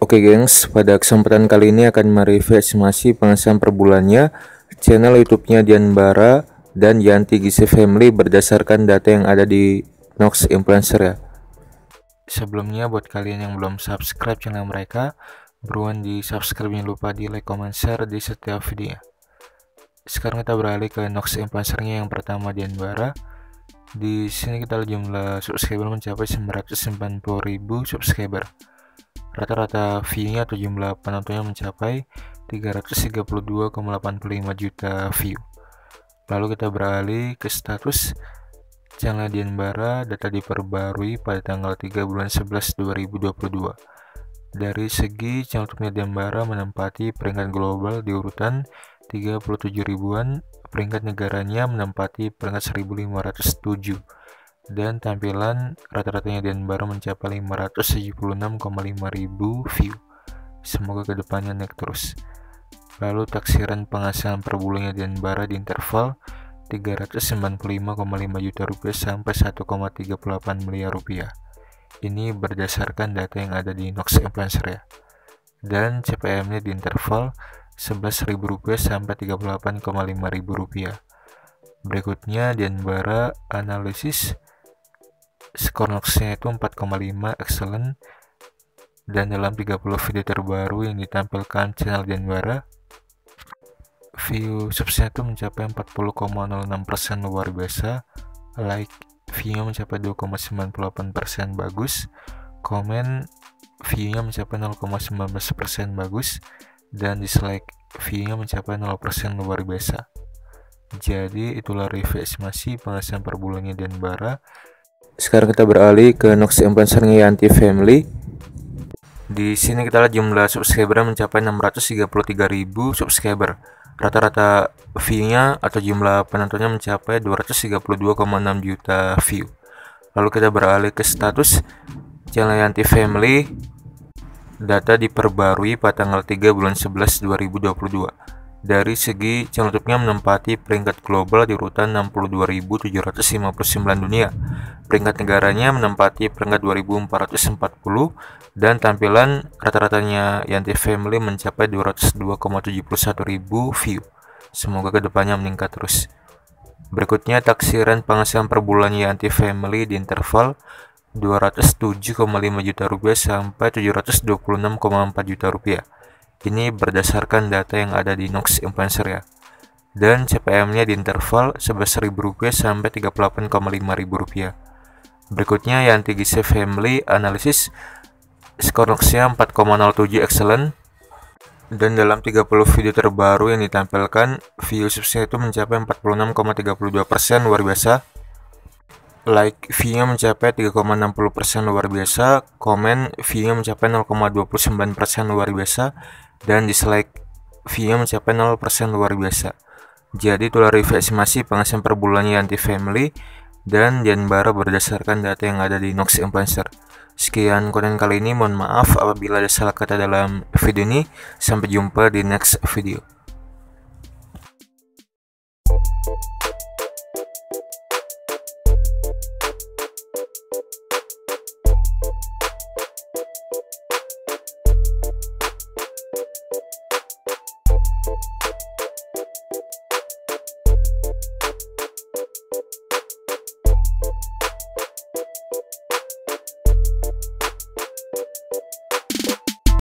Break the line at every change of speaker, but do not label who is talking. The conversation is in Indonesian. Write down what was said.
Oke gengs, pada kesempatan kali ini akan mereview estimasi penghasilan per bulannya channel YouTube-nya Dian Bara dan Yanti Gizi Family berdasarkan data yang ada di Nox Influencer ya. Sebelumnya buat kalian yang belum subscribe channel mereka, buruan di subscribe, jangan lupa di like, comment, share di setiap video. Sekarang kita beralih ke Nox Influencer-nya yang pertama, Dian Bara. Di sini kita lihat jumlah subscriber mencapai 990.000 subscriber. Rata-rata view-nya atau jumlah penontonnya mencapai 332,85 juta view. Lalu kita beralih ke status channel Dian Bara, data diperbarui pada tanggal 3 bulan 11 2022. Dari segi channel YouTube Dian Bara menempati peringkat global di urutan 37 ribuan, peringkat negaranya menempati peringkat 1507. Dan tampilan rata-ratanya Dian Bara mencapai 576,5 ribu view. Semoga kedepannya naik terus. Lalu taksiran penghasilan per bulannya Dian Bara di interval 395,5 juta rupiah sampai 1,38 miliar rupiah. Ini berdasarkan data yang ada di Nox Influencer ya. Dan CPM-nya di interval 11.000 rupiah sampai 38,5 ribu rupiah. Berikutnya Dian Bara analisis. Skor Nox-nya itu 4,5 excellent, dan dalam 30 video terbaru yang ditampilkan channel Dian Bara, view subsnya itu mencapai 40,06% luar biasa, like view-nya mencapai 2,98% bagus, komen view-nya mencapai 0,19% bagus, dan dislike view-nya mencapai 0% luar biasa. Jadi itulah review estimasi penghasilan per bulannya Dian Bara. Sekarang kita beralih ke Nox Influencer-nya Yanti Family. Di sini kita lihat jumlah subscriber mencapai 633.000 subscriber. Rata-rata view-nya atau jumlah penontonnya mencapai 232,6 juta view. Lalu kita beralih ke status channel Yanti Family. Data diperbarui pada tanggal 3 bulan 11 2022. Dari segi channel YouTube-nya menempati peringkat global di urutan 62.759 dunia. Peringkat negaranya menempati peringkat 2.440 dan tampilan rata-ratanya Yanti Family mencapai 202,71 ribu view. Semoga kedepannya meningkat terus. Berikutnya taksiran penghasilan per bulannya Yanti Family di interval 207,5 juta rupiah sampai 726,4 juta rupiah. Ini berdasarkan data yang ada di Nox Influencer ya. Dan CPM-nya di interval 11.000 rupiah sampai 38,5 ribu rupiah. Berikutnya Yanti Gizi Family analisis. Skor Nox-nya 4,07 excellent, dan dalam 30 video terbaru yang ditampilkan, view subsnya itu mencapai 46,32% luar biasa, like view-nya mencapai 3,60% luar biasa, komen view-nya mencapai 0,29% luar biasa, dan dislike view-nya mencapai 0% luar biasa. Jadi itulah review estimasi penghasilan per bulannya Yanti Family dan Dian Bara berdasarkan data yang ada di Nox Influencer. Sekian konten kali ini, mohon maaf apabila ada salah kata dalam video ini. Sampai jumpa di next video.